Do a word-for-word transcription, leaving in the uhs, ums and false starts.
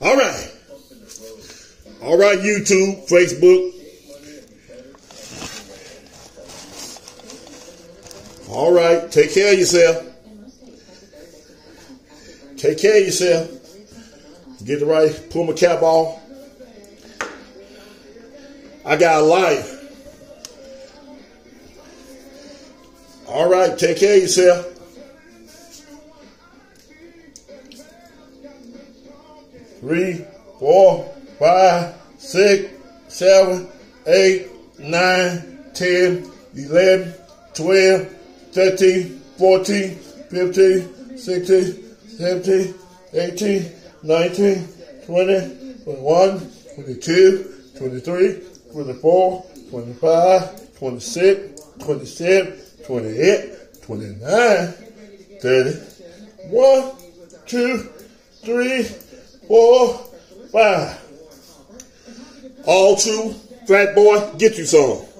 All right. All right, YouTube, Facebook. All right, take care of yourself. Take care of yourself. Get the right, pull my cap off. I got a life. All right, take care of yourself. Three, four, five, six, seven, eight, nine, ten, eleven, twelve, thirteen, fourteen, fifteen, sixteen, seventeen, eighteen, nineteen, twenty, twenty-one, twenty-two, twenty-three, twenty-four, twenty-five, twenty-six, twenty-seven, twenty-eight, twenty-nine, thirty, one, two, three, four, five. All true, fat boy, get you some.